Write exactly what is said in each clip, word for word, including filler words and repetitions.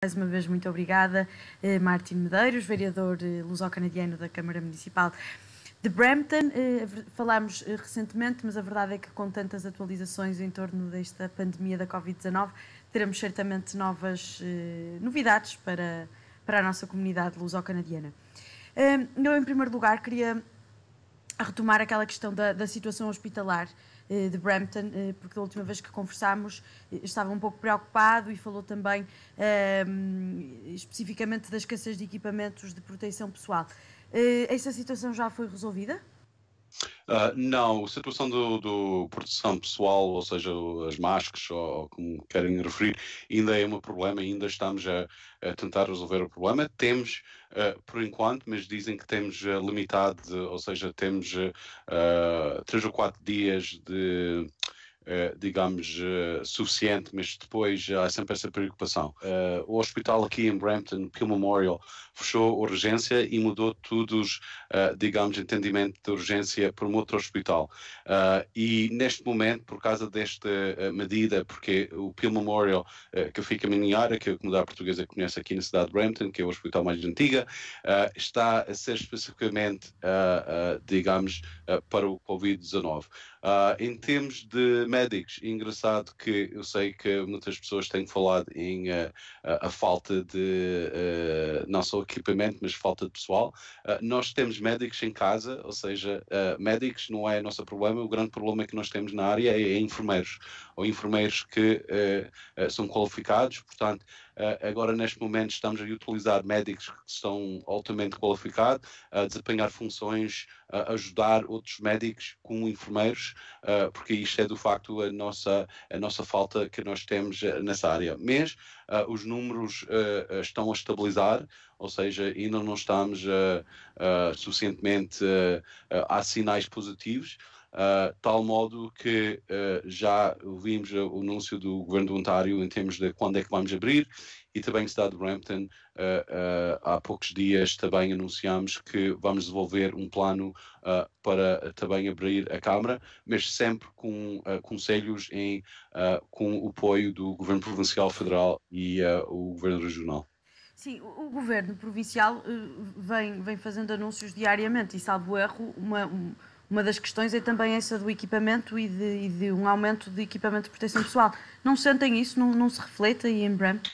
Mais uma vez, muito obrigada. Uh, Martin Medeiros, vereador uh, luso-canadiano da Câmara Municipal de Brampton. Uh, falámos uh, recentemente, mas a verdade é que com tantas atualizações em torno desta pandemia da covid dezanove, teremos certamente novas uh, novidades para, para a nossa comunidade luso-canadiana. Uh, eu, em primeiro lugar, queria retomar aquela questão da, da situação hospitalar de Brampton, porque da última vez que conversámos estava um pouco preocupado e falou também um, especificamente da escassez de equipamentos de proteção pessoal. Essa situação já foi resolvida? Uh, não, a situação do, do proteção pessoal, ou seja, as máscaras, ou, ou como querem referir, ainda é um problema, ainda estamos a, a tentar resolver o problema. Temos, uh, por enquanto, mas dizem que temos uh, limitado, ou seja, temos uh, três ou quatro dias de... Uh, digamos, uh, suficiente, mas depois uh, há sempre essa preocupação. Uh, o hospital aqui em Brampton, Peel Memorial, fechou a urgência e mudou todos, uh, digamos, entendimento de urgência para um outro hospital. Uh, e neste momento, por causa desta uh, medida, porque o Peel Memorial, uh, que fica em minha área, que a comunidade portuguesa conhece aqui na cidade de Brampton, que é o hospital mais antiga, uh, está a ser especificamente, uh, uh, digamos, uh, para o covid dezanove. Uh, em termos de médicos, engraçado que eu sei que muitas pessoas têm falado em uh, a, a falta de uh, não só equipamento, mas falta de pessoal. Uh, nós temos médicos em casa, ou seja, uh, médicos não é o nosso problema, o grande problema que nós temos na área é, é enfermeiros, ou enfermeiros que uh, uh, são qualificados, portanto, uh, agora neste momento estamos a utilizar médicos que estão altamente qualificados, a desempenhar funções, a ajudar outros médicos como enfermeiros, uh, porque isto é do facto a nossa, a nossa falta que nós temos uh, nessa área. Mas uh, os números uh, estão a estabilizar, ou seja, ainda não estamos uh, uh, suficientemente, uh, uh, há sinais positivos, uh, tal modo que uh, já ouvimos o anúncio do Governo do Ontário em termos de quando é que vamos abrir, e também a cidade de Brampton, uh, uh, há poucos dias também anunciamos que vamos desenvolver um plano uh, para também abrir a Câmara, mas sempre com uh, conselhos em, uh, com o apoio do Governo Provincial, Federal e uh, o Governo Regional. Sim, o, o Governo Provincial uh, vem, vem fazendo anúncios diariamente e, salvo erro, uma, um, uma das questões é também essa do equipamento e de, e de um aumento de equipamento de proteção pessoal. Não sentem isso? Não, não se reflete aí em Brampton?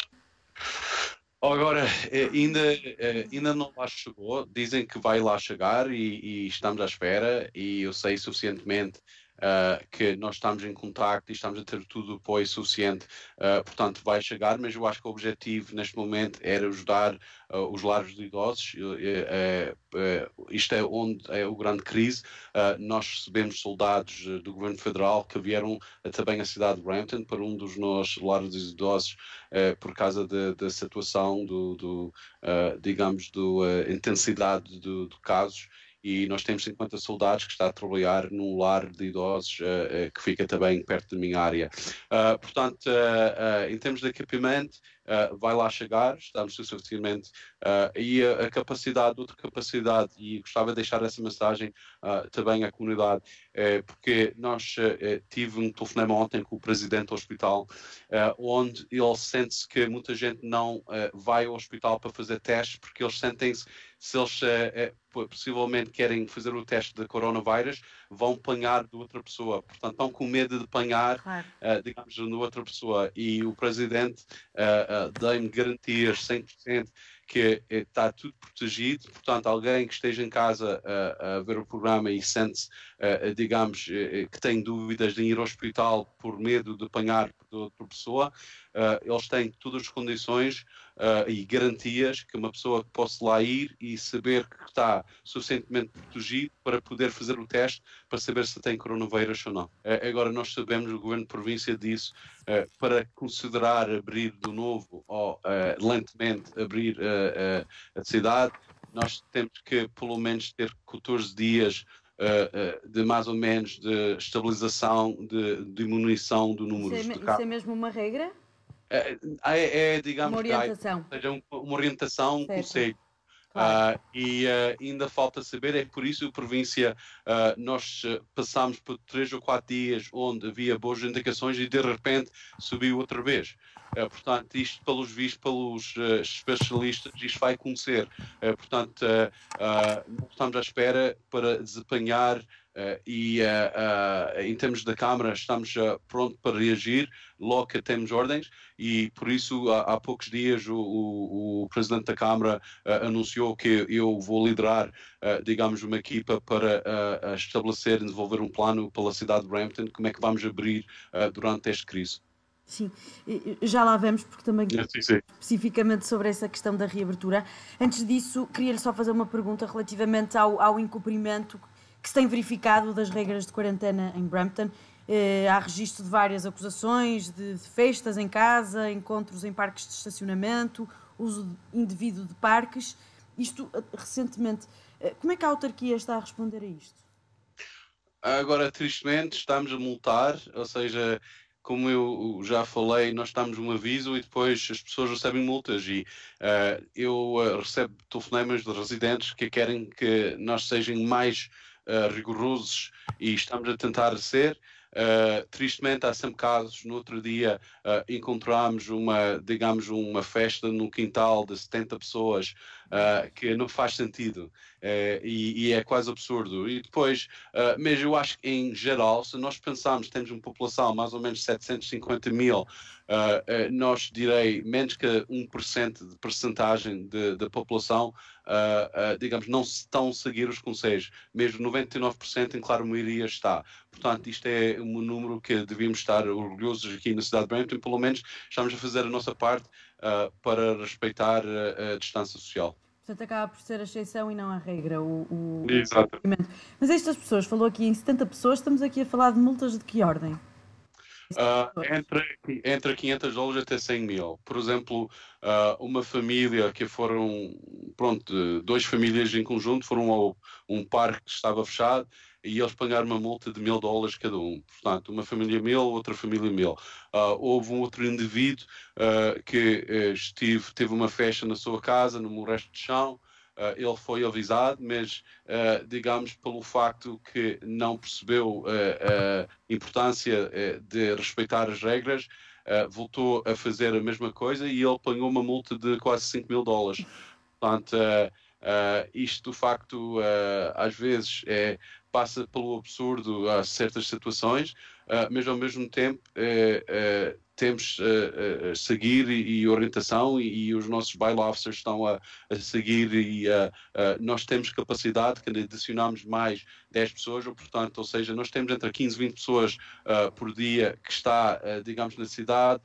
Agora, ainda, ainda não lá chegou, dizem que vai lá chegar e, e estamos à espera, e eu sei suficientemente uh, que nós estamos em contacto e estamos a ter tudo o apoio suficiente, uh, portanto vai chegar, mas eu acho que o objetivo neste momento era ajudar uh, os lares de idosos, uh, uh, uh, isto é onde é a grande crise. Uh, nós recebemos soldados uh, do Governo Federal que vieram uh, também à cidade de Brampton para um dos nossos lares de idosos, uh, por causa da situação do, do uh, digamos, da uh, intensidade do, do casos, e nós temos cinquenta soldados que estão a trabalhar num lar de idosos uh, uh, que fica também perto da minha área. Uh, portanto, uh, uh, em termos de equipamento, uh, vai lá chegar, estamos suficientemente, uh, e a, a capacidade, outra capacidade, e gostava de deixar essa mensagem uh, também à comunidade, uh, porque nós uh, tive um telefonema ontem com o presidente do hospital, uh, onde ele sente-se que muita gente não uh, vai ao hospital para fazer testes, porque eles sentem-se, se eles uh, uh, possivelmente querem fazer o teste de coronavírus, vão apanhar de outra pessoa. Portanto, estão com medo de apanhar, claro. uh, digamos, de outra pessoa. E o presidente uh, uh, dá-me garantias cem por cento que está tudo protegido. Portanto, alguém que esteja em casa uh, a ver o programa e sente-se, uh, digamos, uh, que tem dúvidas de ir ao hospital por medo de apanhar de outra pessoa, uh, eles têm todas as condições uh, e garantias que uma pessoa possa lá ir e saber que está suficientemente protegido para poder fazer o teste para saber se tem coronavírus ou não. Uh, agora, nós sabemos, o Governo de Província disse, uh, para considerar abrir de novo ou uh, lentamente abrir uh, uh, a cidade, nós temos que pelo menos ter catorze dias uh, uh, de mais ou menos de estabilização, de diminuição do número isso é, de casos. Isso é mesmo uma regra? É, é, é digamos, uma orientação. Que há, seja uma orientação, um conselho. Claro. Uh, e uh, ainda falta saber, é por isso que a província, uh, nós uh, passámos por três ou quatro dias onde havia boas indicações e de repente subiu outra vez. Uh, portanto, isto, pelos vistos, pelos uh, especialistas, isto vai acontecer. Uh, portanto, uh, uh, não estamos à espera para desempenhar uh, e, uh, uh, em termos da Câmara, estamos uh, prontos para reagir logo que temos ordens e, por isso, há, há poucos dias o, o, o Presidente da Câmara uh, anunciou que eu vou liderar, uh, digamos, uma equipa para uh, estabelecer e desenvolver um plano pela cidade de Brampton, como é que vamos abrir uh, durante esta crise. Sim, já lá vamos, porque também sim, sim. especificamente sobre essa questão da reabertura. Antes disso, queria-lhe só fazer uma pergunta relativamente ao, ao incumprimento que se tem verificado das regras de quarentena em Brampton. Eh, há registro de várias acusações de, de festas em casa, encontros em parques de estacionamento, uso indevido de parques. Isto, recentemente, como é que a autarquia está a responder a isto? Agora, tristemente, estamos a multar, ou seja, como eu já falei, nós estamos um aviso e depois as pessoas recebem multas e uh, eu uh, recebo telefonemas de residentes que querem que nós sejamos mais uh, rigorosos e estamos a tentar ser. Uh, tristemente há sempre casos. No outro dia uh, encontramos uma, digamos, uma festa no quintal de setenta pessoas uh, que não faz sentido uh, e, e é quase absurdo. E depois, uh, mas eu acho que em geral, se nós pensarmos que temos uma população mais ou menos setecentos e cinquenta mil, uh, uh, nós direi menos que um por cento de percentagem da população Uh, uh, digamos, não estão a seguir os conselhos, mesmo noventa e nove por cento em clara maioria está. Portanto, isto é um número que devíamos estar orgulhosos aqui na cidade de Brampton, pelo menos estamos a fazer a nossa parte uh, para respeitar a, a distância social. Portanto, acaba por ser a exceção e não a regra. O, o... Exato. Mas estas pessoas, falou aqui em setenta pessoas, estamos aqui a falar de multas de que ordem? Uh, entre, entre quinhentos dólares até cem mil. Por exemplo, uh, uma família que foram, pronto, duas famílias em conjunto foram ao um parque que estava fechado e eles pagaram uma multa de mil dólares cada um. Portanto, uma família mil, outra família mil. Uh, houve um outro indivíduo uh, que uh, estive, teve uma festa na sua casa, no resto de chão. Uh, ele foi avisado, mas, uh, digamos, pelo facto que não percebeu uh, a importância uh, de respeitar as regras, uh, voltou a fazer a mesma coisa e ele pagou uma multa de quase cinco mil dólares. Portanto, uh, uh, isto, de facto, uh, às vezes é, passa pelo absurdo a certas situações, uh, mas, ao mesmo tempo, uh, uh, temos a uh, uh, seguir e, e orientação e, e os nossos bail officers estão a, a seguir e uh, uh, nós temos capacidade que adicionamos mais dez pessoas, ou, portanto, ou seja, nós temos entre quinze e vinte pessoas uh, por dia que está, uh, digamos, na cidade.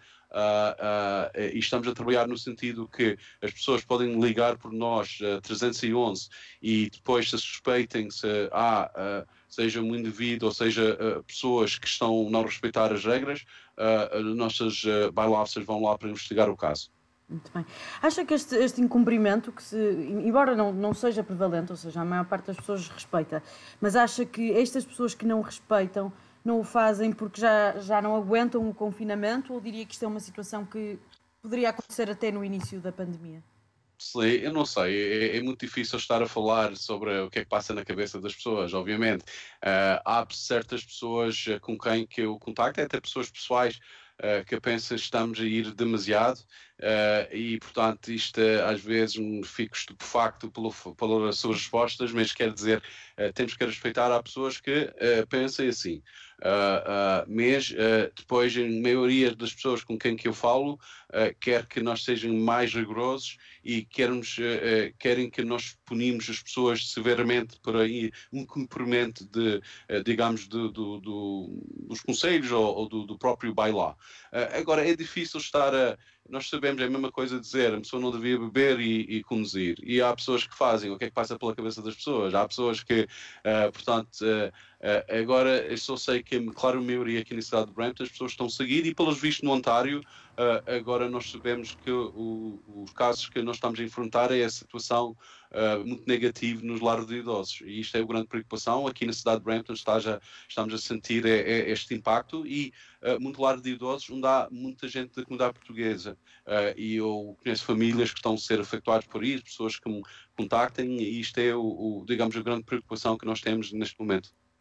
Uh, uh, e estamos a trabalhar no sentido que as pessoas podem ligar por nós uh, trezentos e onze e depois se suspeitem se há uh, seja um indivíduo ou seja uh, pessoas que estão a não respeitar as regras, uh, as nossas uh, bail officers vão lá para investigar o caso. Muito bem. Acha que este, este incumprimento, que se, embora não, não seja prevalente, ou seja, a maior parte das pessoas respeita, mas acha que estas pessoas que não respeitam não o fazem porque já, já não aguentam o confinamento, ou diria que isto é uma situação que poderia acontecer até no início da pandemia? Eu não sei, é, é muito difícil estar a falar sobre o que é que passa na cabeça das pessoas, obviamente. Uh, há certas pessoas com quem que eu contacto, até pessoas pessoais, uh, que pensam que estamos a ir demasiado uh, e, portanto, isto uh, às vezes fico estupefacto pelo, pelas suas respostas, mas quer dizer, uh, temos que respeitar há pessoas que uh, pensam assim. Uh, uh, mas uh, depois a maioria das pessoas com quem que eu falo uh, quer que nós sejamos mais rigorosos e queremos, uh, uh, querem que nós punimos as pessoas severamente por aí um cumprimento de, uh, digamos, do, do, do, dos conselhos ou, ou do, do próprio bailá. Uh, agora, é difícil estar a... Nós sabemos, é a mesma coisa dizer, a pessoa não devia beber e, e conduzir. E há pessoas que fazem, o que é que passa pela cabeça das pessoas? Há pessoas que, uh, portanto, uh, uh, agora eu só sei que, claro, a maioria aqui na cidade de Brampton, as pessoas estão a seguir e, pelos vistos, no Ontário, uh, agora nós sabemos que o, os casos que nós estamos a enfrentar é a situação uh, muito negativa nos lares de idosos. E isto é uma grande preocupação. Aqui na cidade de Brampton está já, estamos a sentir é, é este impacto e uh, muito lar de idosos onde há muita gente da comunidade portuguesa. Uh, e eu conheço famílias que estão a ser afetadas por isso, pessoas que me contactem, e isto é, o, o, digamos, a grande preocupação que nós temos neste momento.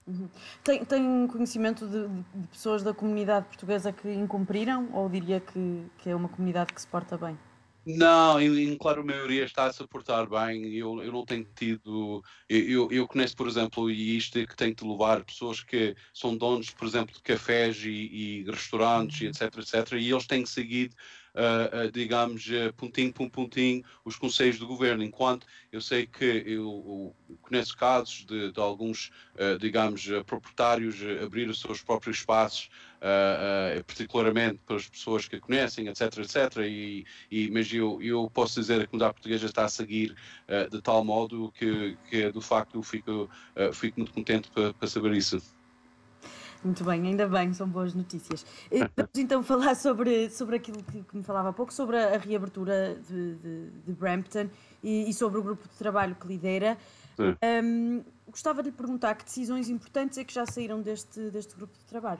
Uhum. Tem, tem conhecimento de, de pessoas da comunidade portuguesa que incumpriram ou diria que, que é uma comunidade que se porta bem? Não, em, em claro, a maioria está a se portar bem. Eu, eu não tenho tido. Eu, eu eu conheço, por exemplo, e isto é que tem de levar pessoas que são donos, por exemplo, de cafés e, e restaurantes, e etc, etc, e eles têm seguido, uh, uh, digamos, uh, pontinho por pontinho, os conselhos do governo. Enquanto eu sei que eu, eu conheço casos de, de alguns, uh, digamos, uh, proprietários uh, abrir os seus próprios espaços. Uh, uh, particularmente para as pessoas que a conhecem, etc, etc, e, e, mas eu, eu posso dizer que a comunidade portuguesa está a seguir uh, de tal modo que, que do facto eu fico, uh, fico muito contente para, para saber isso. Muito bem, ainda bem, são boas notícias. E vamos então falar sobre, sobre aquilo que, que me falava há pouco, sobre a, a reabertura de, de, de Brampton e, e sobre o grupo de trabalho que lidera. Um, gostava de lhe perguntar que decisões importantes é que já saíram deste, deste grupo de trabalho?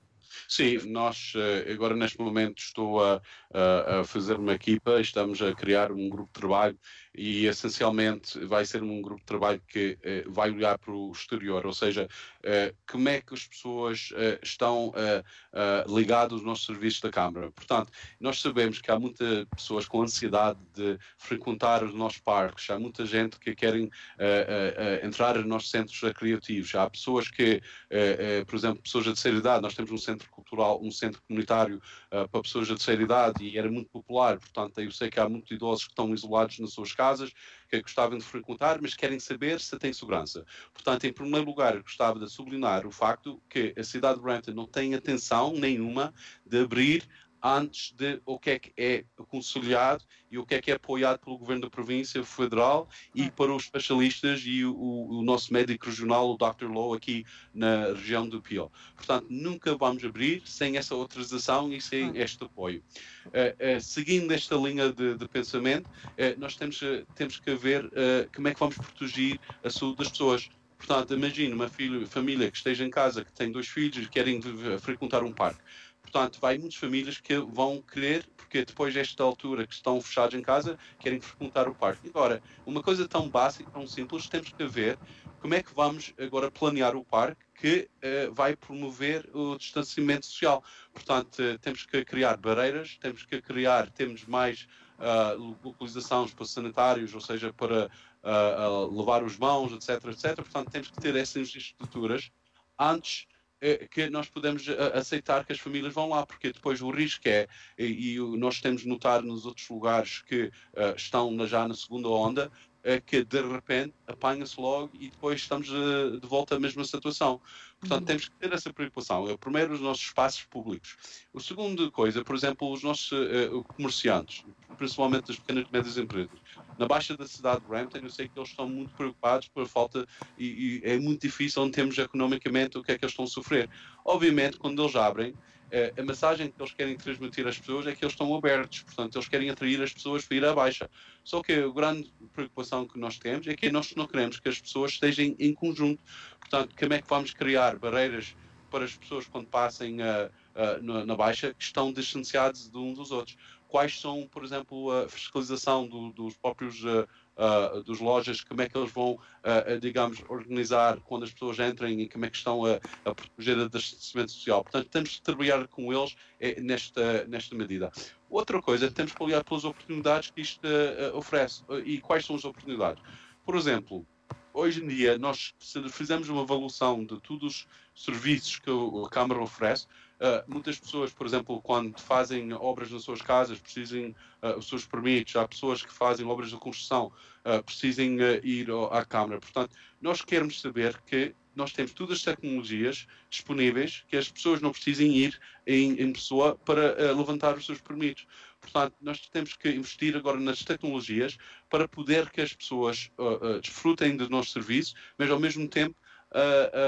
Sim, nós agora neste momento estou a, a, a fazer uma equipa, estamos a criar um grupo de trabalho e essencialmente vai ser um grupo de trabalho que uh, vai olhar para o exterior, ou seja, uh, como é que as pessoas uh, estão uh, uh, ligadas aos nossos serviços da Câmara. Portanto, nós sabemos que há muitas pessoas com ansiedade de frequentar os nossos parques, há muita gente que querem uh, uh, uh, entrar nos nossos centros recreativos, há pessoas que, uh, uh, por exemplo, pessoas de terceira idade, nós temos um centro cultural, um centro comunitário uh, para pessoas de terceira idade e era muito popular, portanto eu sei que há muitos idosos que estão isolados nas suas casas, que gostavam de frequentar, mas querem saber se tem segurança. Portanto, em primeiro lugar, eu gostava de sublinhar o facto que a cidade de Brampton não tem atenção nenhuma de abrir antes de o que é que é aconselhado e o que é que é apoiado pelo Governo da Província Federal e para os especialistas e o, o nosso médico regional, o doutor Lowe, aqui na região do Peel. Portanto, nunca vamos abrir sem essa autorização e sem este apoio. Uh, uh, seguindo esta linha de, de pensamento, uh, nós temos, uh, temos que ver uh, como é que vamos proteger a saúde das pessoas. Portanto, imagine uma filho, família que esteja em casa, que tem dois filhos e querem frequentar um parque. Portanto, vai muitas famílias que vão querer, porque depois desta altura que estão fechados em casa, querem frequentar o parque. Agora, uma coisa tão básica, tão simples, temos que ver como é que vamos agora planear o parque que uh, vai promover o distanciamento social. Portanto, uh, temos que criar barreiras, temos que criar, temos mais uh, localizações para sanitários, ou seja, para uh, uh, lavar as mãos, etc, etc. Portanto, temos que ter essas estruturas antes que nós podemos aceitar que as famílias vão lá, porque depois o risco é, e, e nós temos de notar nos outros lugares que uh, estão na, já na segunda onda, é que de repente apanha-se logo e depois estamos uh, de volta à mesma situação. Portanto, uhum. temos que ter essa preocupação. É, primeiro, os nossos espaços públicos. A segunda coisa, por exemplo, os nossos uh, comerciantes, principalmente as pequenas e médias empresas. Na Baixa da cidade de Brampton, eu sei que eles estão muito preocupados por falta, e, e é muito difícil em termos economicamente o que é que eles estão a sofrer. Obviamente, quando eles abrem, a mensagem que eles querem transmitir às pessoas é que eles estão abertos, portanto, eles querem atrair as pessoas para ir à Baixa. Só que a grande preocupação que nós temos é que nós não queremos que as pessoas estejam em conjunto. Portanto, como é que vamos criar barreiras para as pessoas quando passem uh, uh, na, na Baixa que estão distanciados de uns dos outros? Quais são, por exemplo, a fiscalização do, dos próprios uh, uh, dos lojas, como é que eles vão, uh, digamos, organizar quando as pessoas entrem e como é que estão a, a proteger o distanciamento social. Portanto, temos de trabalhar com eles eh, nesta, nesta medida. Outra coisa, temos que olhar pelas oportunidades que isto uh, oferece. Uh, e quais são as oportunidades? Por exemplo, hoje em dia, nós fizemos uma avaliação de todos os serviços que a Câmara oferece. Uh, muitas pessoas, por exemplo, quando fazem obras nas suas casas, precisam uh, os seus permisos. Há pessoas que fazem obras de construção, uh, precisam uh, ir à Câmara. Portanto, nós queremos saber que nós temos todas as tecnologias disponíveis, que as pessoas não precisem ir em, em pessoa para uh, levantar os seus permisos. Portanto, nós temos que investir agora nas tecnologias para poder que as pessoas uh, uh, desfrutem do nosso serviço, mas ao mesmo tempo Uh, uh,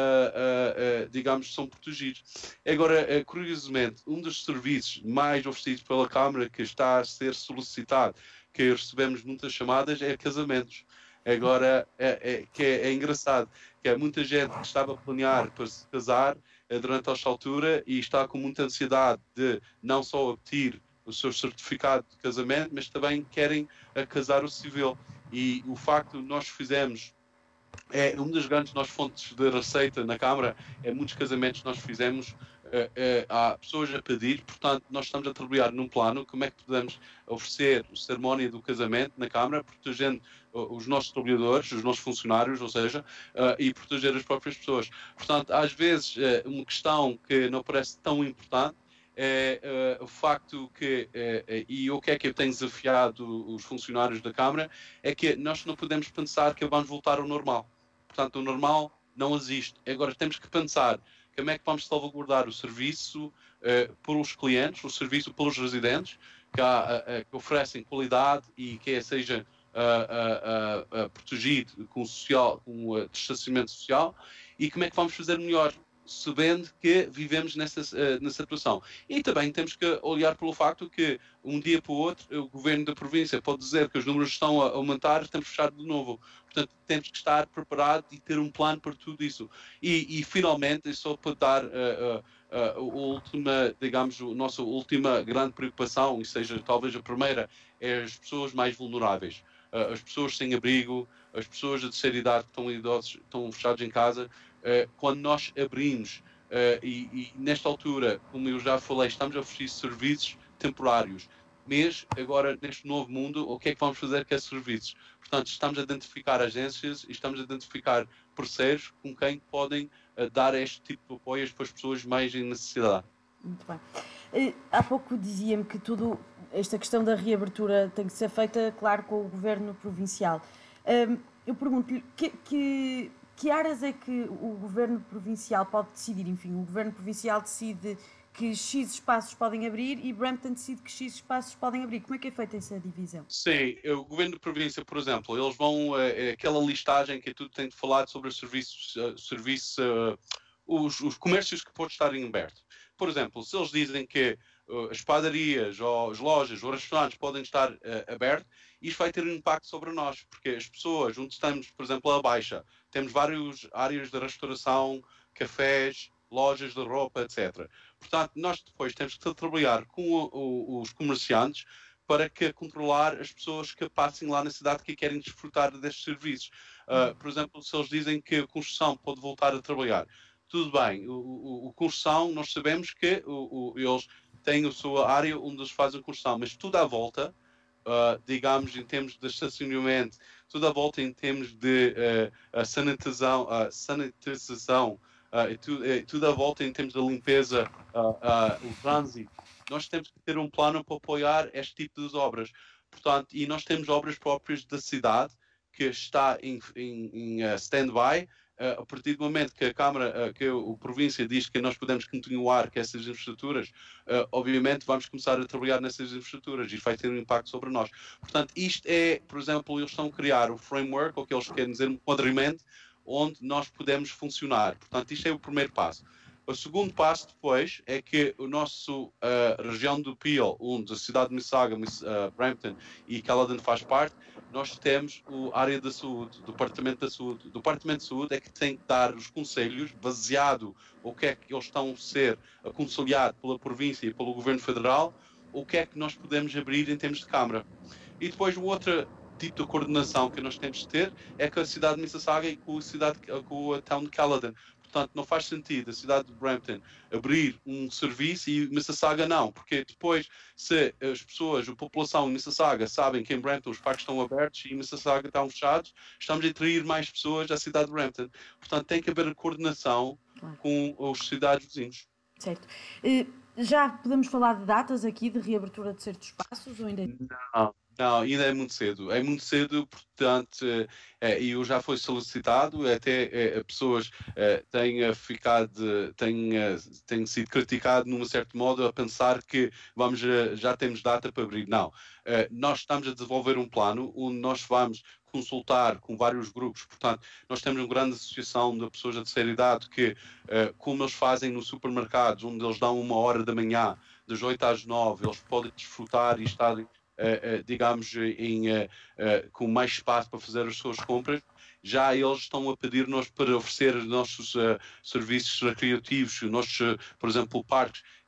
uh, uh, digamos, são protegidos. Agora, uh, curiosamente, um dos serviços mais oferecidos pela Câmara que está a ser solicitado, que recebemos muitas chamadas, é casamentos. Agora, é, é, que é, é engraçado, que há muita gente que estava a planear para se casar uh, durante esta altura e está com muita ansiedade de não só obter o seu certificado de casamento, mas também querem uh, casar o civil. E o facto de nós fizermos é uma das grandes nossas fontes de receita na Câmara, é muitos casamentos que nós fizemos, é, é, há pessoas a pedir, portanto nós estamos a trabalhar num plano, como é que podemos oferecer a cerimónia do casamento na Câmara, protegendo os nossos trabalhadores, os nossos funcionários, ou seja, uh, e proteger as próprias pessoas. Portanto, às vezes, uh, uma questão que não parece tão importante é uh, o facto que, uh, e o que é que eu tenho desafiado os funcionários da Câmara, é que nós não podemos pensar que vamos voltar ao normal. Portanto, o normal não existe. Agora temos que pensar como é que vamos salvaguardar o serviço uh, pelos clientes, o serviço pelos residentes, que, há, uh, que oferecem qualidade e que seja uh, uh, uh, uh, protegido com, social, com uh, distanciamento social, e como é que vamos fazer melhor, sabendo que vivemos nessa, uh, nessa situação. E também temos que olhar pelo facto que, um dia para o outro, o governo da província pode dizer que os números estão a aumentar, estamos fechados de novo. Portanto, temos que estar preparados e ter um plano para tudo isso. E, e finalmente, só para dar uh, uh, uh, a última, digamos, a nossa última grande preocupação, e seja talvez a primeira, é as pessoas mais vulneráveis. Uh, as pessoas sem abrigo, as pessoas de terceira idade que estão idosos, estão fechados em casa. Uh, quando nós abrimos, uh, e, e nesta altura, como eu já falei, estamos a oferecer serviços temporários, mas agora neste novo mundo, o que é que vamos fazer com esses serviços? Portanto, estamos a identificar agências e estamos a identificar parceiros com quem podem uh, dar este tipo de apoios para as pessoas mais em necessidade. Muito bem. Uh, há pouco dizia-me que tudo, esta questão da reabertura tem que ser feita, claro, com o governo provincial. Uh, eu pergunto-lhe que, que Que áreas é que o governo provincial pode decidir? Enfim, o governo provincial decide que X espaços podem abrir e Brampton decide que X espaços podem abrir. Como é que é feita essa divisão? Sim, o governo da província, por exemplo, eles vão, é, aquela listagem que tudo tem de falar sobre os serviços, uh, serviço, uh, os, os comércios que podem estar em aberto. Por exemplo, se eles dizem que uh, as padarias, ou as lojas, ou restaurantes podem estar uh, abertos, isto vai ter um impacto sobre nós, porque as pessoas, onde estamos, por exemplo, à Baixa, temos várias áreas de restauração, cafés, lojas de roupa, etcétera. Portanto, nós depois temos que trabalhar com o, o, os comerciantes para que controlar as pessoas que passem lá na cidade que querem desfrutar destes serviços. Uh, por exemplo, se eles dizem que a construção pode voltar a trabalhar, tudo bem. O, o, o construção, nós sabemos que o, o, eles têm a sua área onde eles fazem a construção, mas tudo à volta, Uh, digamos, em termos de estacionamento, tudo à volta em termos de uh, a sanitização, uh, sanitização uh, e, tu, e tudo à volta em termos de limpeza, uh, uh, o trânsito, nós temos que ter um plano para apoiar este tipo de obras. Portanto, e nós temos obras próprias da cidade que está em, em, em uh, stand-by. Uh, a partir do momento que a Câmara, uh, que a, a província diz que nós podemos continuar com essas infraestruturas, uh, obviamente vamos começar a trabalhar nessas infraestruturas e vai ter um impacto sobre nós. Portanto, isto é, por exemplo, eles estão a criar o framework, ou que eles querem dizer um enquadramento, onde nós podemos funcionar. Portanto, isto é o primeiro passo. O segundo passo depois é que o nosso uh, região do Peel, onde a cidade de Mississauga, uh, Brampton e Caledon faz parte, nós temos a área da saúde, o Departamento da Saúde. O Departamento de Saúde é que tem que dar os conselhos, baseado o que é que eles estão a ser aconselhados pela província e pelo governo federal, o que é que nós podemos abrir em termos de Câmara. E depois o outro tipo de coordenação que nós temos de ter é com a cidade de Mississauga e com a, cidade, com a town de Caledon. Portanto, não faz sentido a cidade de Brampton abrir um serviço e Mississauga não, porque depois, se as pessoas, a população de Mississauga sabem que em Brampton os parques estão abertos e em Mississauga estão fechados, estamos a atrair mais pessoas à cidade de Brampton. Portanto, tem que haver a coordenação claro. Com os cidades vizinhos. Certo. Uh, já podemos falar de datas aqui de reabertura de certos espaços ou ainda não? Não, ainda é muito cedo. É muito cedo, portanto, é, eu já foi solicitado, até é, pessoas é, têm ficado, têm, têm sido criticado num certo modo a pensar que vamos, já temos data para abrir. Não, é, nós estamos a desenvolver um plano onde nós vamos consultar com vários grupos, portanto, nós temos uma grande associação de pessoas da terceira idade que, é, como eles fazem nos supermercados, onde eles dão uma hora da manhã, das oito às nove, eles podem desfrutar e estarem Uh, uh, digamos, em, uh, uh, com mais espaço para fazer as suas compras, já eles estão a pedir-nos para oferecer os nossos uh, serviços recreativos, os nossos, uh, por exemplo, parques,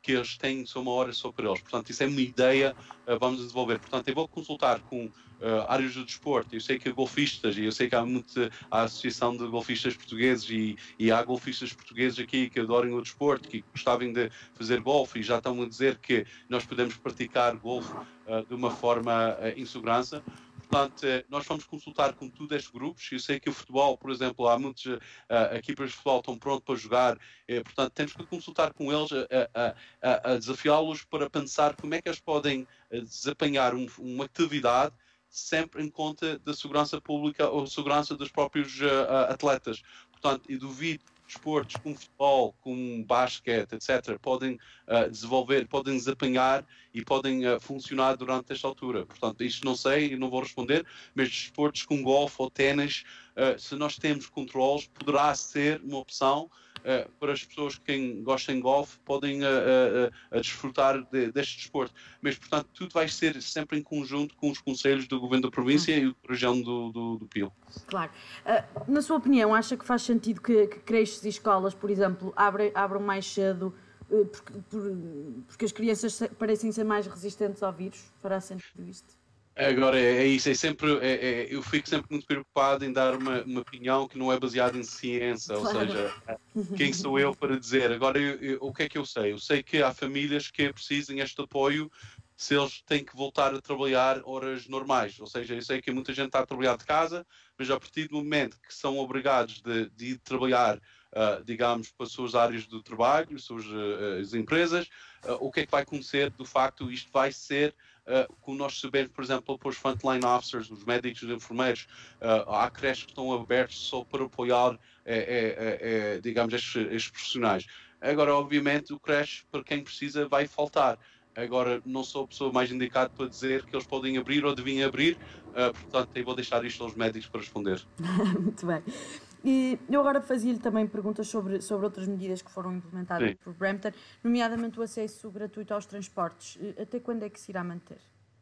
que eles têm só uma hora só para eles. Portanto, isso é uma ideia, uh, vamos desenvolver. Portanto, eu vou consultar com uh, áreas do desporto. Eu sei que há golfistas, e eu sei que há muito a Associação de Golfistas Portugueses, e, e há golfistas portugueses aqui que adorem o desporto, que gostavam de fazer golfe, e já estão a dizer que nós podemos praticar golfe uh, de uma forma uh, em segurança. Portanto, nós vamos consultar com todos estes grupos. Eu sei que o futebol, por exemplo, há muitas uh, equipas de futebol que estão prontas para jogar, eh, portanto, temos que consultar com eles, a, a, a desafiá-los para pensar como é que eles podem desempenhar um, uma atividade sempre em conta da segurança pública ou segurança dos próprios uh, atletas. Portanto, eu duvido desportos como futebol, como basquete, etcétera, podem uh, desenvolver, podem desempenhar e podem uh, funcionar durante esta altura. Portanto, isto não sei e não vou responder, mas desportos como golfe ou ténis, uh, se nós temos controles, poderá ser uma opção uh, para as pessoas que gostam de golfe, podem uh, uh, uh, desfrutar de, deste desporto. Mas, portanto, tudo vai ser sempre em conjunto com os conselhos do Governo da Província hum. e da região do, do, do Peel. Claro. Uh, na sua opinião, acha que faz sentido que, que creches e escolas, por exemplo, abram, abram mais cedo uh, porque, por, porque as crianças parecem ser mais resistentes ao vírus? Fará sentido isto? Agora, é, é isso, é sempre, é, é, eu fico sempre muito preocupado em dar uma, uma opinião que não é baseada em ciência, claro. Ou seja, quem sou eu para dizer? Agora, eu, eu, o que é que eu sei? Eu sei que há famílias que precisam deste apoio se eles têm que voltar a trabalhar horas normais. Ou seja, eu sei que muita gente está a trabalhar de casa, mas a partir do momento que são obrigados de, de ir trabalhar, uh, digamos, para as suas áreas do trabalho, as suas uh, as empresas, uh, o que é que vai acontecer? Do facto, isto vai ser, uh, como nós sabemos, por exemplo, para os frontline officers, os médicos e os enfermeiros, uh, há creches que estão abertos só para apoiar, é, é, é, digamos, estes, estes profissionais. Agora, obviamente, o creche, para quem precisa, vai faltar. Agora, não sou a pessoa mais indicada para dizer que eles podem abrir ou deviam abrir, uh, portanto, eu vou deixar isto aos médicos para responder. Muito bem. E eu agora fazia-lhe também perguntas sobre, sobre outras medidas que foram implementadas Sim. por Brampton, nomeadamente o acesso gratuito aos transportes. Até quando é que se irá manter?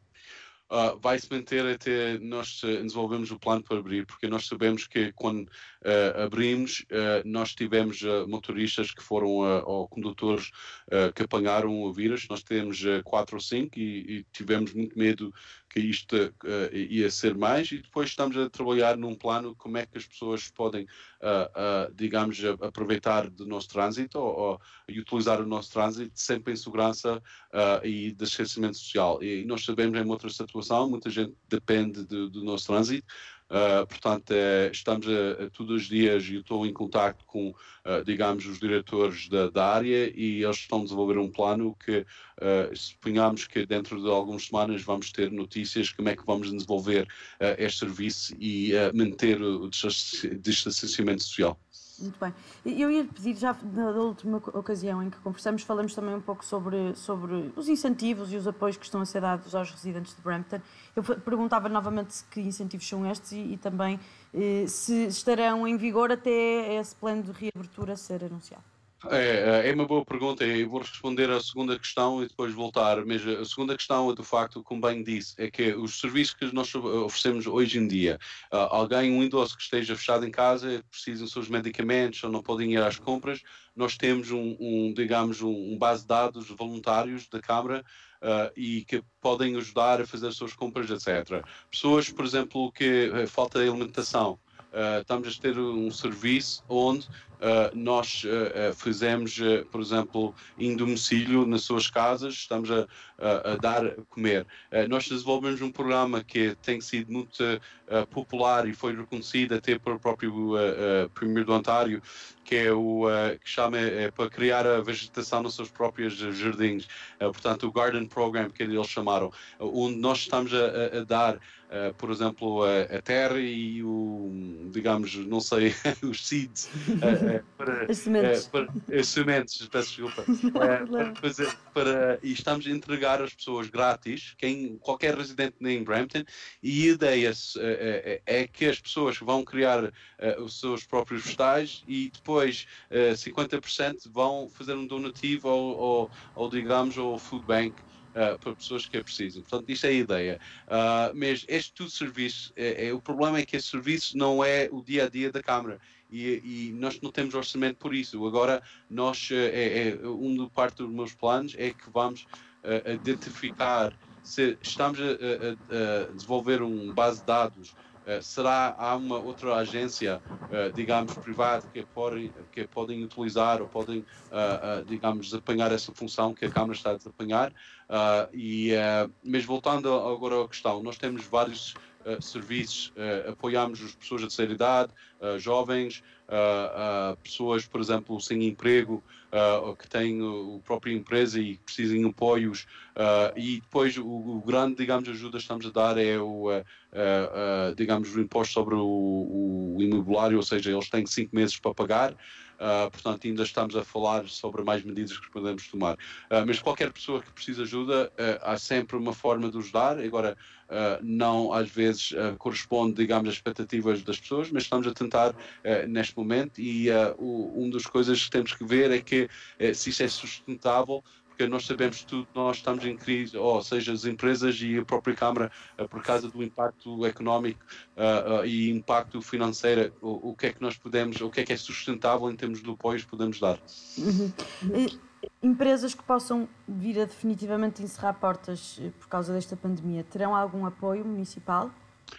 Uh, vai se manter até nós uh, desenvolvemos o plano para abrir, porque nós sabemos que quando uh, abrimos, uh, nós tivemos uh, motoristas que foram, uh, ou condutores uh, que apanharam o vírus, nós temos uh, quatro ou cinco e, e tivemos muito medo que isto uh, ia ser mais, e depois estamos a trabalhar num plano como é que as pessoas podem, uh, uh, digamos, aproveitar do nosso trânsito ou, ou e utilizar o nosso trânsito sempre em segurança uh, e de distanciamento social. E nós sabemos em outra situação, muita gente depende do, do nosso trânsito, uh, portanto, uh, estamos a, a, todos os dias, e estou em contato com, uh, digamos, os diretores da, da área, e eles estão a desenvolver um plano que, uh, suponhamos que dentro de algumas semanas vamos ter notícias como é que vamos desenvolver uh, este serviço e uh, manter o distanciamento social. Muito bem. Eu ia pedir, já da última ocasião em que conversamos, falamos também um pouco sobre, sobre os incentivos e os apoios que estão a ser dados aos residentes de Brampton. Eu perguntava novamente que incentivos são estes e, e também eh, se estarão em vigor até esse plano de reabertura ser anunciado. É, é uma boa pergunta. Eu vou responder à segunda questão e depois voltar. Mas a segunda questão é, do facto, como bem disse, é que os serviços que nós oferecemos hoje em dia, uh, alguém, um idoso que esteja fechado em casa, precisa dos seus medicamentos ou não podem ir às compras, nós temos um, um digamos, um, um base de dados voluntários da Câmara uh, e que podem ajudar a fazer as suas compras, etcétera. Pessoas, por exemplo, que uh, falta de alimentação, uh, estamos a ter um serviço onde Uh, nós uh, uh, fizemos, uh, por exemplo, em domicílio nas suas casas, estamos a, a, a dar a comer. Uh, nós desenvolvemos um programa que tem sido muito uh, popular e foi reconhecido até pelo próprio uh, uh, Primeiro do Ontário, que é o uh, que chama é, para criar a vegetação nos seus próprios jardins. Uh, portanto, o Garden Program, que eles chamaram, uh, onde nós estamos a, a dar, uh, por exemplo, a, a terra e o, digamos, não sei, os seeds. Uh, Para, as sementes, uh, para, as sementes, peço desculpa, uh, para fazer, para, e estamos a entregar às pessoas grátis, quem, qualquer residente em Brampton, e a ideia uh, é que as pessoas vão criar uh, os seus próprios vegetais e depois uh, cinquenta por cento vão fazer um donativo ou, ou, ou digamos, ao food bank. uh, para pessoas que precisam. Portanto, isto é a ideia. Uh, mas este tudo serviço, é, é, o problema é que esse serviço não é o dia-a-dia da Câmara. E, e nós não temos orçamento por isso. Agora, nós, é, é, um do parte dos meus planos é que vamos uh, identificar se estamos a, a, a desenvolver uma base de dados. Uh, será há uma outra agência, uh, digamos, privada que podem, que podem utilizar ou podem, uh, uh, digamos, desempenhar essa função que a Câmara está a desempenhar? Uh, e, uh, mas voltando agora à questão, nós temos vários uh, serviços, uh, apoiamos as pessoas de terceira idade, uh, jovens, uh, uh, pessoas, por exemplo, sem emprego, uh, que têm a própria empresa e precisam de apoios. Uh, e depois o, o grande, digamos, ajuda que estamos a dar é o, uh, uh, uh, digamos, o imposto sobre o, o imobiliário, ou seja, eles têm cinco meses para pagar. Uh, portanto, ainda estamos a falar sobre mais medidas que podemos tomar. Uh, mas qualquer pessoa que precisa de ajuda, uh, há sempre uma forma de ajudar. Agora, uh, não às vezes uh, corresponde, digamos, às expectativas das pessoas, mas estamos a tentar uh, neste momento. E uh, o, uma das coisas que temos que ver é que uh, se isso é sustentável, porque nós sabemos que tudo, nós estamos em crise, ou seja, as empresas e a própria Câmara, uh, por causa do impacto económico uh, uh, e impacto financeiro, o, o que é que nós podemos, o que é que é sustentável em termos de apoios podemos dar. Uhum. Empresas que possam vir a definitivamente encerrar portas por causa desta pandemia, terão algum apoio municipal?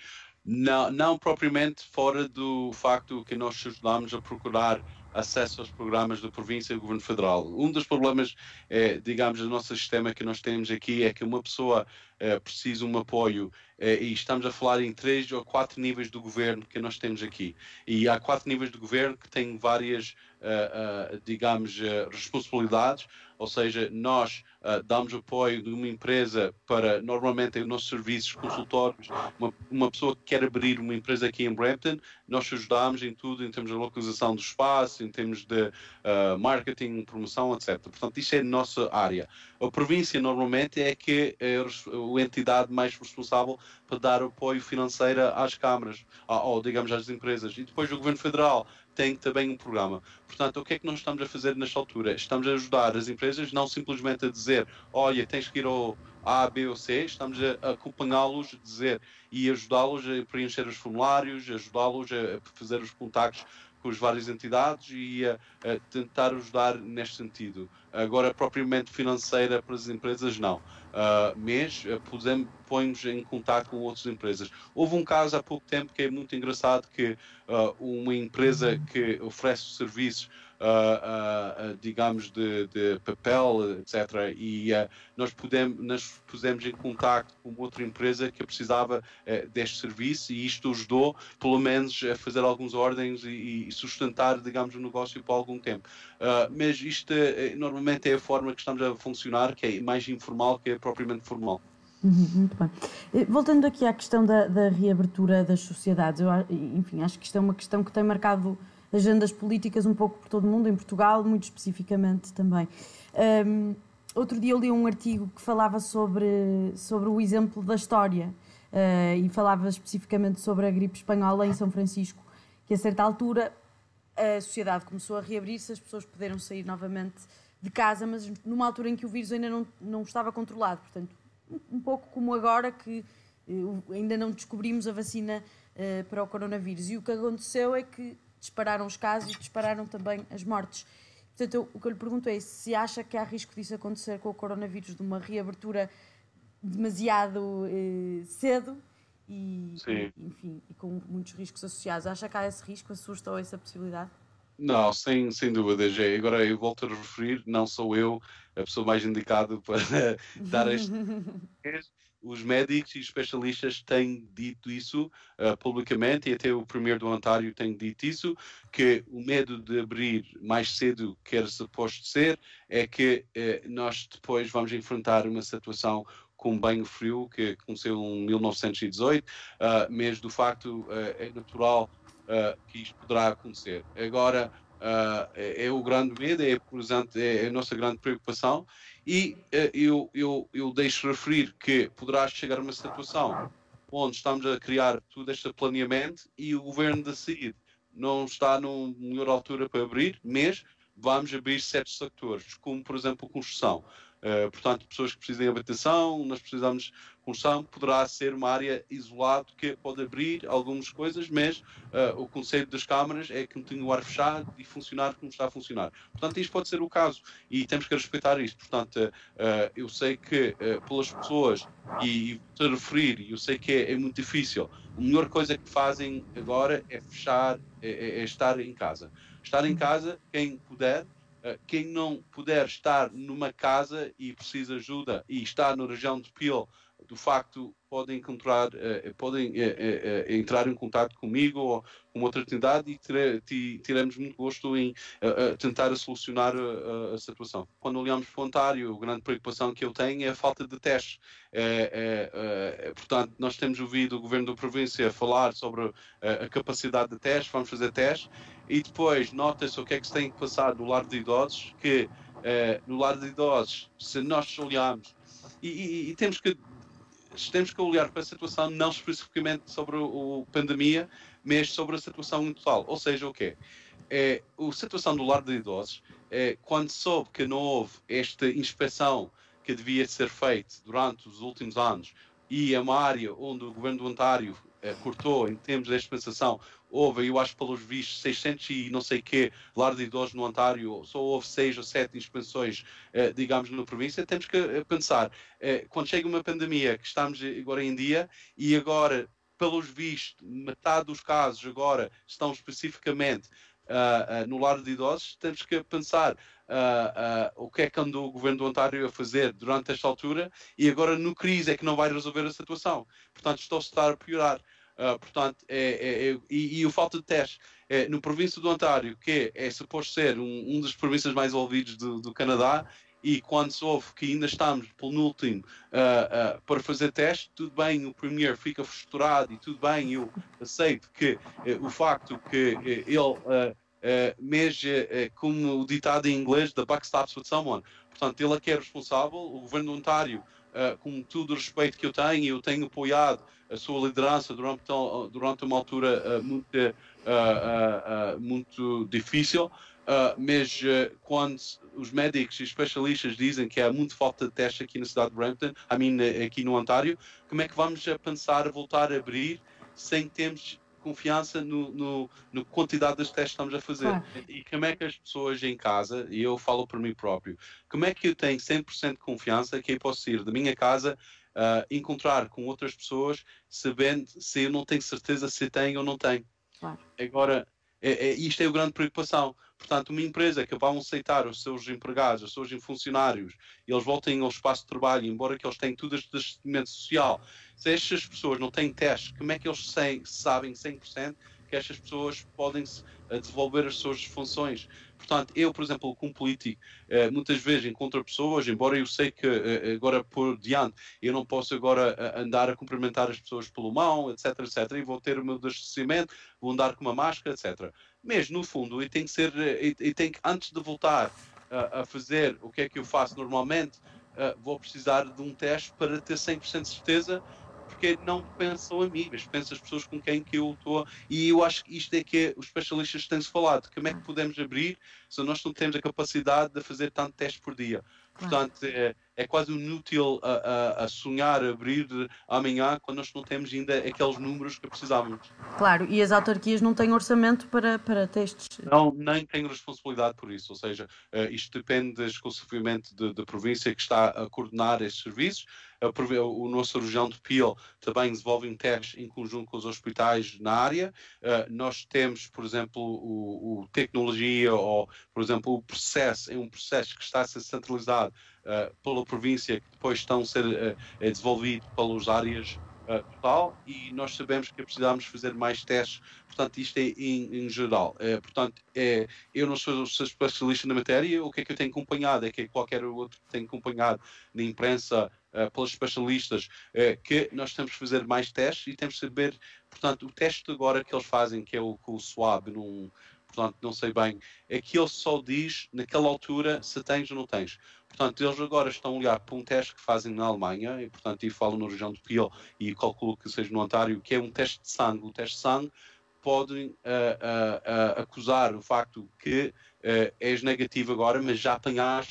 Não, não propriamente fora do facto que nós ajudamos a procurar acesso aos programas da província e do governo federal. Um dos problemas, é, digamos, do nosso sistema que nós temos aqui é que uma pessoa é, precisa de um apoio é, e estamos a falar em três ou quatro níveis do governo que nós temos aqui. E há quatro níveis do governo que têm várias, uh, uh, digamos, uh, responsabilidades, ou seja, nós uh, damos apoio de uma empresa para, normalmente, os nossos serviços consultórios, uma, uma pessoa que quer abrir uma empresa aqui em Brampton, nós ajudamos em tudo, em termos de localização do espaço, em termos de uh, marketing, promoção, etcétera. Portanto, isto é a nossa área. A província, normalmente, é que é a entidade mais responsável para dar apoio financeiro às câmaras, ou, digamos, às empresas. E depois o Governo Federal tem também um programa. Portanto, o que é que nós estamos a fazer nesta altura? Estamos a ajudar as empresas, não simplesmente a dizer, olha, tens que ir ao A, B ou C, estamos a acompanhá-los, a dizer, e ajudá-los a preencher os formulários, ajudá-los a fazer os contactos com as várias entidades e a, a tentar ajudar neste sentido. Agora, propriamente financeira para as empresas, não. Uh, mas uh, podemos, põe-nos em contato com outras empresas. Houve um caso há pouco tempo que é muito engraçado, que uh, uma empresa que oferece serviços, uh, uh, uh, digamos, de, de papel, etcétera, e uh, nós, podemos, nós pusemos em contato com outra empresa que precisava uh, deste serviço, e isto ajudou, pelo menos, a fazer algumas ordens e, e sustentar, digamos, o negócio por algum tempo. Uh, mas isto, uh, normalmente, é a forma que estamos a funcionar, que é mais informal que é propriamente formal. Uhum, muito bem. Voltando aqui à questão da, da reabertura das sociedades, eu, enfim, acho que isto é uma questão que tem marcado agendas políticas um pouco por todo o mundo, em Portugal, muito especificamente também. Um, outro dia eu li um artigo que falava sobre, sobre o exemplo da história uh, e falava especificamente sobre a gripe espanhola em São Francisco, que a certa altura a sociedade começou a reabrir-se, as pessoas puderam sair novamente de casa, mas numa altura em que o vírus ainda não, não estava controlado. Portanto, um pouco como agora, que uh, ainda não descobrimos a vacina uh, para o coronavírus. E o que aconteceu é que dispararam os casos e dispararam também as mortes. Portanto, eu, o que eu lhe pergunto é se acha que há risco disso acontecer com o coronavírus, de uma reabertura demasiado uh, cedo e, e, enfim, e com muitos riscos associados. Acha que há esse risco? Assusta-ou essa possibilidade? Não, sem, sem dúvida, Jé. Agora eu volto a referir, não sou eu a pessoa mais indicada para dar este. Os médicos e especialistas têm dito isso uh, publicamente, e até o primeiro do Ontário tem dito isso, que o medo de abrir mais cedo que era suposto ser é que uh, nós depois vamos enfrentar uma situação com banho frio, que aconteceu em mil novecentos e dezoito, uh, mas do facto uh, é natural Uh, que isto poderá acontecer. Agora, uh, é, é o grande medo, é, por exemplo, é a nossa grande preocupação, e uh, eu, eu, eu deixo referir que poderá chegar a uma situação onde estamos a criar todo este planeamento e o governo decide não está numa melhor altura para abrir, mas vamos abrir certos setores, como, por exemplo, a construção. Uh, portanto, pessoas que precisem de habitação, nós precisamos de construção, poderá ser uma área isolada que pode abrir algumas coisas, mas uh, o conceito das câmaras é continuar fechado e funcionar como está a funcionar. Portanto, isto pode ser o caso e temos que respeitar isto. Portanto, uh, eu sei que uh, pelas pessoas, e, e te referir, e eu sei que é, é muito difícil, a melhor coisa que fazem agora é fechar, é, é, é estar em casa. Estar em casa, quem puder. Uh, quem não puder estar numa casa e precisa de ajuda e está na região de Peel, do facto, podem encontrar, uh, podem uh, uh, uh, entrar em contato comigo ou com outra entidade e teremos muito gosto em uh, uh, tentar solucionar uh, a situação. Quando olhamos para o Ontário, a grande preocupação que eu tenho é a falta de testes. Uh, uh, uh, portanto, nós temos ouvido o Governo da Província falar sobre uh, a capacidade de testes, vamos fazer testes, e depois nota-se o que é que se tem que passar no lar de idosos, que uh, no lar de idosos, se nós olharmos, e, e, e temos que temos que olhar para a situação não especificamente sobre a pandemia, mas sobre a situação em total. Ou seja, o quê? É, a situação do lar de idosos, é, quando soube que não houve esta inspeção que devia ser feita durante os últimos anos, e é uma área onde o Governo do Ontário eh, cortou em termos de dispensação, houve, eu acho pelos vistos, seiscentos e não sei quê lar de idosos no Ontário, só houve seis ou sete inspeções, eh, digamos, na província. Temos que eh, pensar, eh, quando chega uma pandemia, que estamos agora em dia, e agora, pelos vistos, metade dos casos agora estão especificamente Uh, uh, no lar de idosos, temos que pensar uh, uh, o que é que andou o Governo do Ontário a fazer durante esta altura, e agora no crise é que não vai resolver a situação. Portanto, estou-se a estar a piorar. Uh, portanto, é, é, é, e, e o falta de testes é, no província do Ontário, que é suposto ser um, um dos províncias mais envolvidos do, do Canadá, e quando se ouve que ainda estamos penúltimo uh, uh, para fazer testes, tudo bem, o Premier fica frustrado e tudo bem, eu aceito que uh, o facto que uh, ele, uh, uh, mas uh, como o ditado em inglês, the buck stops with someone, portanto ele é que é responsável, o Governo do Ontário, uh, com todo o respeito que eu tenho, eu tenho apoiado a sua liderança durante, durante uma altura uh, muito, uh, uh, uh, muito difícil. Uh, mas uh, quando os médicos e especialistas dizem que há muito falta de testes aqui na cidade de Brampton, I mean, aqui no Ontário, como é que vamos a pensar a voltar a abrir sem termos confiança no, no, no quantidade de testes que estamos a fazer? Claro. E como é que as pessoas em casa, e eu falo por mim próprio, como é que eu tenho cem por cento de confiança que eu posso ir da minha casa uh, encontrar com outras pessoas sabendo se eu não tenho certeza se tenho ou não tenho? Claro. Agora, é, é, isto é a grande preocupação. Portanto, uma empresa que vão aceitar os seus empregados, os seus funcionários, e eles voltem ao espaço de trabalho, embora que eles tenham tudo este assistimento social, se estas pessoas não têm testes, como é que eles sem, sabem cem por cento que estas pessoas podem desenvolver as suas funções? Portanto, eu, por exemplo, como político, muitas vezes encontro pessoas, embora eu sei que agora por diante eu não posso agora andar a cumprimentar as pessoas pelo mão, etc, etc, e vou ter o meu distanciamento, vou andar com uma máscara, etcétera. Mas, no fundo, eu tenho que ser, eu tenho que, antes de voltar a fazer o que é que eu faço normalmente, vou precisar de um teste para ter cem por cento de certeza, porque não pensam a mim, mas pensam as pessoas com quem que eu estou. E eu acho que isto é que os especialistas têm-se falado. Como é que podemos abrir se nós não temos a capacidade de fazer tanto teste por dia? Portanto, é, é quase inútil a, a, a sonhar abrir amanhã quando nós não temos ainda aqueles números que precisávamos. Claro, e as autarquias não têm orçamento para, para testes? Não, nem têm responsabilidade por isso, ou seja, uh, isto depende exclusivamente da província que está a coordenar estes serviços. O nosso região de Peel também desenvolve um teste em conjunto com os hospitais na área. Uh, nós temos, por exemplo, o, o tecnologia ou, por exemplo, o processo, é um processo que está a ser centralizado uh, pela província, que depois estão a ser uh, desenvolvido pelas áreas uh, total, e nós sabemos que precisamos fazer mais testes. Portanto, isto é em, em geral. Uh, portanto, é, eu não sou, sou especialista na matéria. O que é que eu tenho acompanhado é que qualquer outro que tem acompanhado na imprensa, Uh, pelos especialistas, uh, que nós temos que fazer mais testes e temos que saber, portanto, o teste agora que eles fazem, que é o, o swab, num, portanto, não sei bem, é que ele só diz, naquela altura, se tens ou não tens. Portanto, eles agora estão a olhar para um teste que fazem na Alemanha, e, portanto, e falo na região de Peel, e calculo que seja no Ontário, que é um teste de sangue. O teste de sangue podem uh, uh, uh, acusar o facto que uh, és negativo agora, mas já apanhaste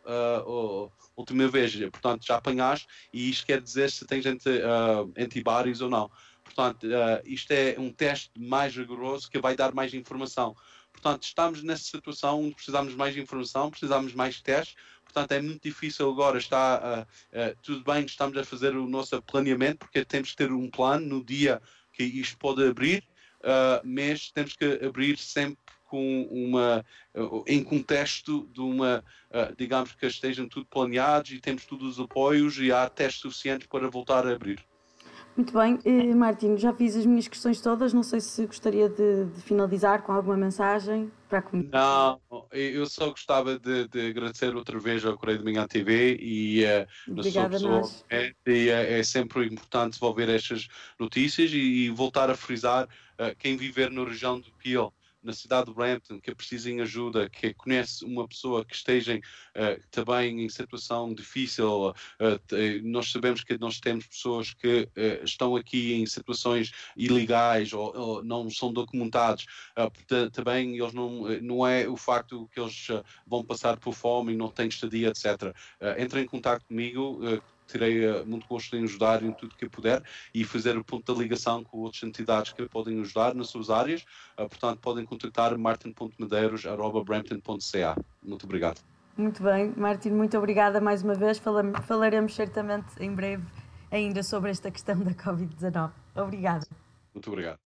uh, a última vez, portanto já apanhaste, e isto quer dizer se tens anti, uh, antibodies ou não. Portanto, uh, isto é um teste mais rigoroso que vai dar mais informação. Portanto, estamos nessa situação onde precisamos de mais informação, precisamos de mais testes. Portanto, é muito difícil agora. Está uh, uh, tudo bem, estamos a fazer o nosso planeamento, porque temos que ter um plano no dia que isto pode abrir, uh, mas temos que abrir sempre com uma, uh, em contexto de uma, uh, digamos que estejam tudo planeados e temos todos os apoios e há testes suficientes para voltar a abrir. Muito bem, eh, Martin, já fiz as minhas questões todas, não sei se gostaria de, de finalizar com alguma mensagem para a comunidade. Não, eu só gostava de, de agradecer outra vez ao Correio de Manhã T V e uh, na sua Obrigada a pessoa, nós. é, é, é sempre importante desenvolver estas notícias e, e voltar a frisar uh, quem viver na região do Peel, na cidade de Brampton, que precisem ajuda, que conhece uma pessoa que esteja uh, também em situação difícil. Uh, nós sabemos que nós temos pessoas que uh, estão aqui em situações ilegais ou, ou não são documentados. Uh, também eles não, não é o facto que eles uh, vão passar por fome e não têm estadia, etcétera. Uh, entre em contato comigo, uh, terei uh, muito gosto em ajudar em tudo que puder e fazer o ponto da ligação com outras entidades que podem ajudar nas suas áreas. Uh, portanto, podem contactar martin ponto medeiros arroba brampton ponto c a. Muito obrigado. Muito bem, Martin, muito obrigada mais uma vez. Falaremos certamente em breve ainda sobre esta questão da covid dezanove. Obrigada. Muito obrigado.